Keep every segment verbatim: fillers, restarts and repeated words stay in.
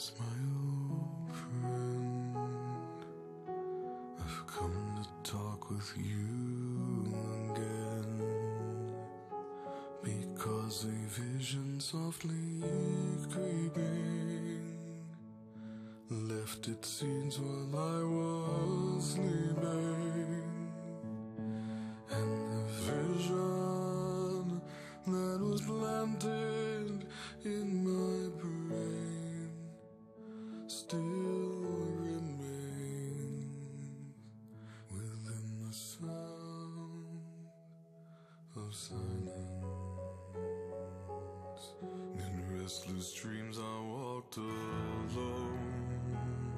Yes, my old friend, I've come to talk with you again, because a vision softly creeping left its seeds while I was sleeping, and the vision that was planted in my brain still remains within the sound of silence. In restless dreams I walked alone,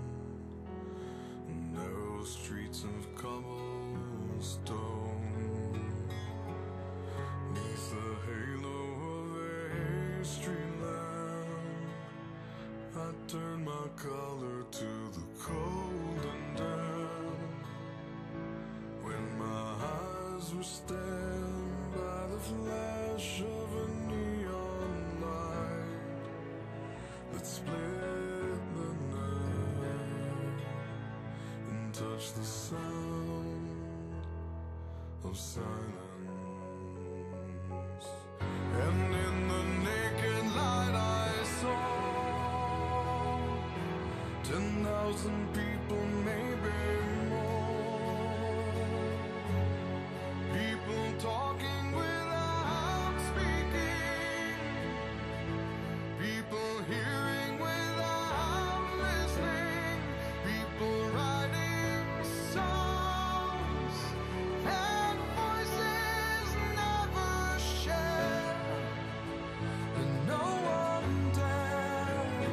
narrow streets of cobblestone, neath the halo of a street lamp. I turned my collar to the cold and damp, when my eyes were stabbed by the flash of a neon light that split the night and touched the sound of silence. And in the naked light I saw ten thousand people, maybe more, people talking without speaking, people hearing without listening, people writing songs and voices never shared, and no one dared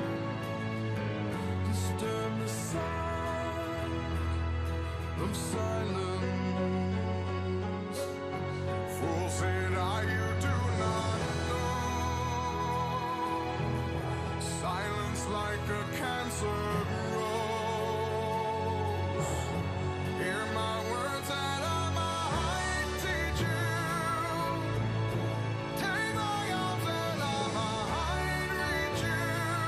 disturb the sound of silence. Fool, said I, you do not know. Silence like a cancer grows. Hear my words and I might teach you. Take my arms and I might reach you.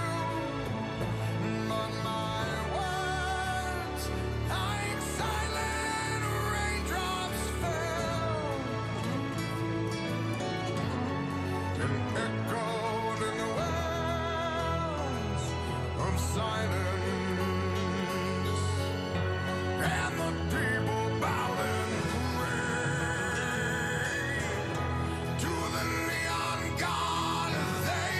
But my words, like silent raindrops, fell and echoed in the wells of silence, and the people bowed and prayed to the neon god they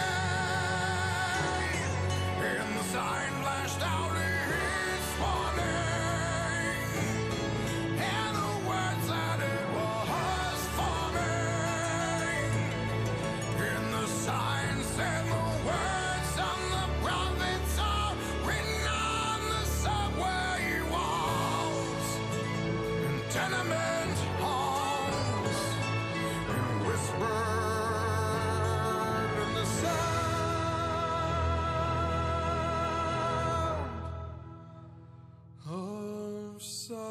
made, and the sign flashed out its warning, and the words that it was forming, and the sign said the words of the prophets are written on the subway walls, in tenement halls, and whispered in the sound of silence.